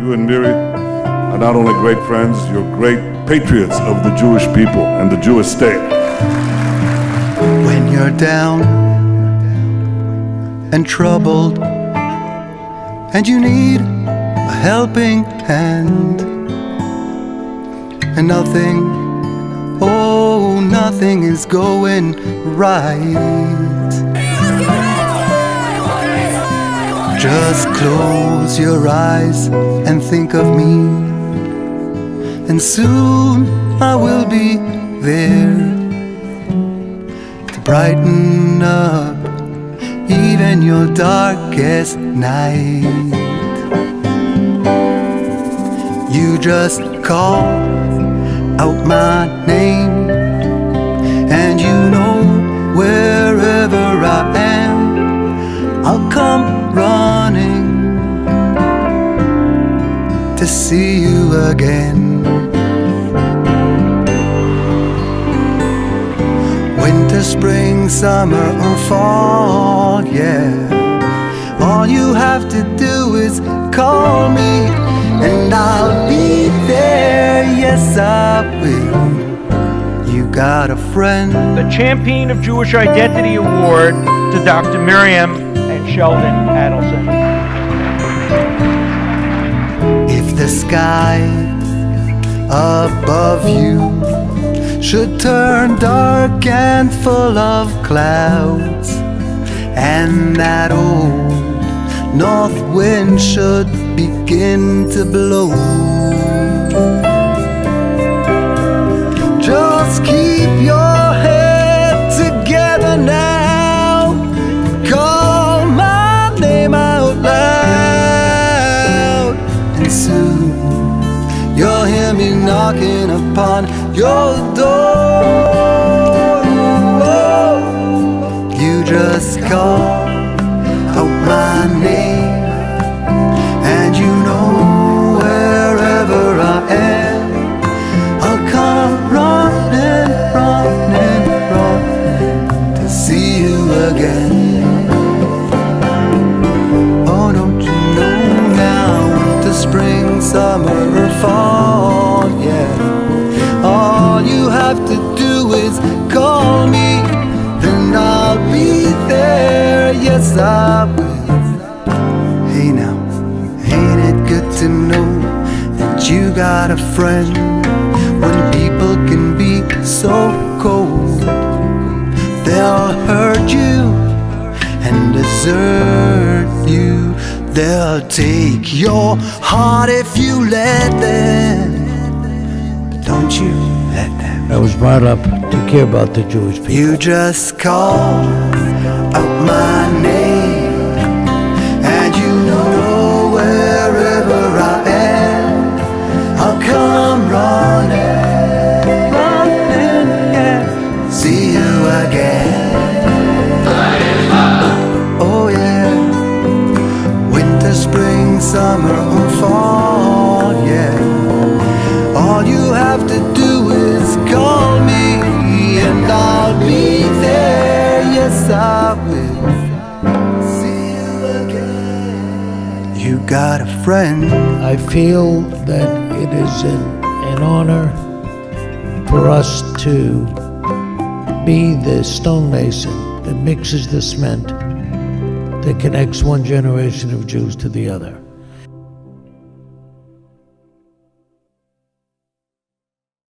You and Miriam are not only great friends, you're great patriots of the Jewish people and the Jewish state. When you're down and troubled and you need a helping hand, and nothing, oh, nothing is going right, just close your eyes and think of me, and soon I will be there to brighten up even your darkest night. You just call out my name, and you know wherever I am, I'll come running to see you again. Winter, spring, summer or fall, yeah, all you have to do is call me and I'll be there, yes I will. You got a friend. The Champion of Jewish Identity Award to Dr. Miriam and Sheldon Adelson. If the sky above you should turn dark and full of clouds, and that old north wind should begin to blow, just keep your head together now, call my name out loud, and soon you'll hear me knocking upon your door. You just call out my name, and you know wherever I am, I'll come running, running, running to see you again. Oh, don't you know now, winter, spring, summer or fall, yeah, all you have to do is call me, then I'll be there, yes I will. Hey now, ain't it good to know that you got a friend when people can be so cold? They'll hurt you and desert you, they'll take your heart if you let them, but don't you let them. I was brought up to care about the Jewish people. You just call out my name, and you know wherever I am, I'll come running, running, yeah, see you again. Oh yeah, winter, spring, summer or fall, yeah, all you have to do is call me, and I'll be there, yes I will. See you again. You got a friend. I feel that it is an honor for us to be the stonemason that mixes the cement that connects one generation of Jews to the other.